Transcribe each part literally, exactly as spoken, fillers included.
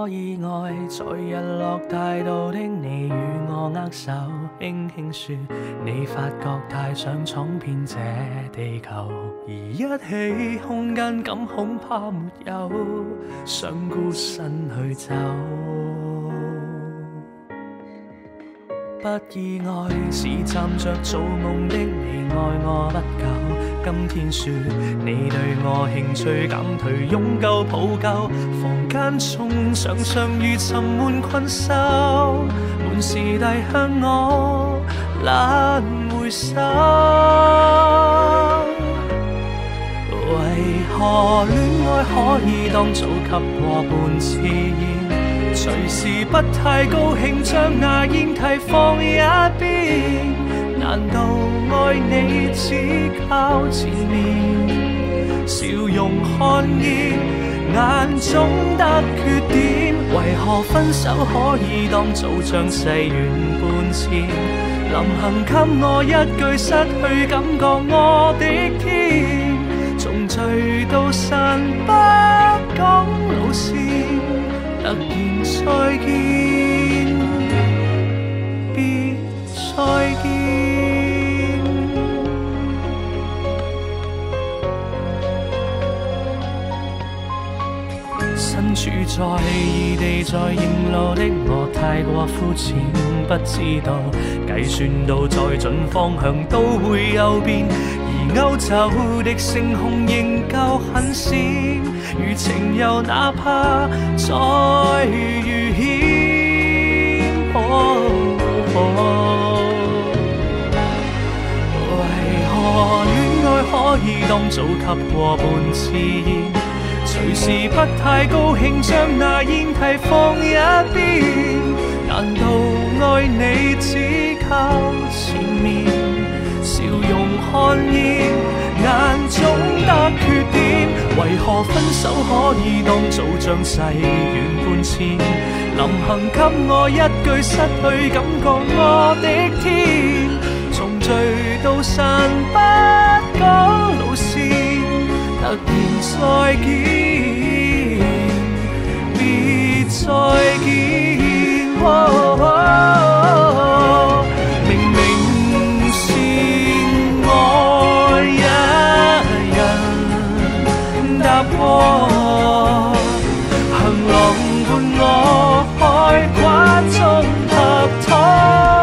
可意外，在日落大道的你與我握手，輕輕說你發覺太想闖遍這地球，而一起空間感恐怕沒有，想孤身去走。不意外，是站着做夢的你愛我不久，今天說你對我興趣減退，擁舊抱舊，房間中想象如沉悶困獸，滿是帶向我懶回首。為何戀愛可以當早給過半次煙？隨時不太高興，將那煙蒂放一邊。難道愛你只靠前面？笑容看見眼中得缺點，為何分手可以當做將逝緣半纏？臨行給我一句失去感覺我的天，從聚到散不講路線，突然再見，別再見。身處在異地，在認路的我太過膚淺，不知道計算到再準方向都會有變，而歐洲的星空仍舊很閃，如情又哪怕再遇險。哦哦，為何戀愛可以當早給過半次煙？隨時不太高興，將那煙蒂放一邊。難道愛你只靠前面？笑容看見眼中得缺點，為何分手可以當做將逝緣半纏？臨行給我一句失去感覺我的天，從聚到散不講路線，突然再見，別再見。哦哦，明明是愛一人，踏過行浪伴我海關中拍拖。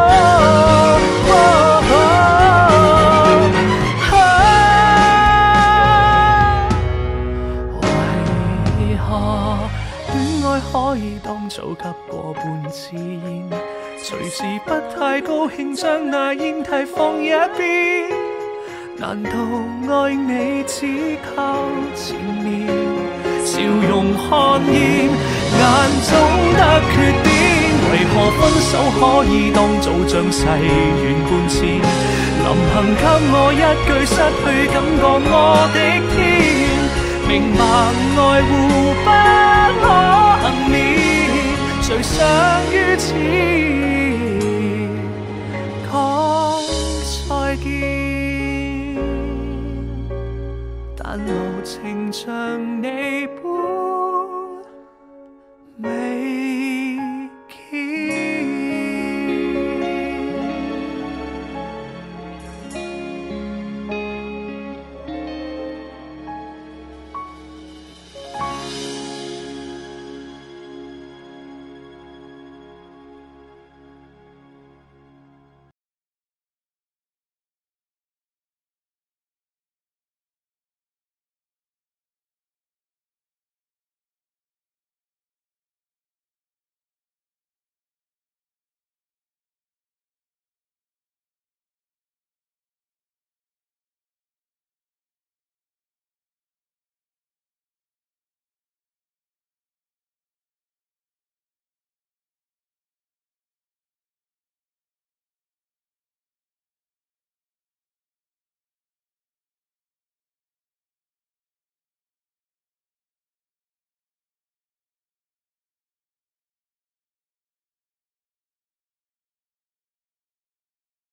可以當早給過半次煙，隨時不太高興，將那煙蒂放一邊。難道愛你只靠前面？笑容看見眼中得缺點，為何分手可以當做將逝緣半纏？臨行給我一句失去感覺我的天，明白愛互不可幸免，誰想於此講再見，但無情像你般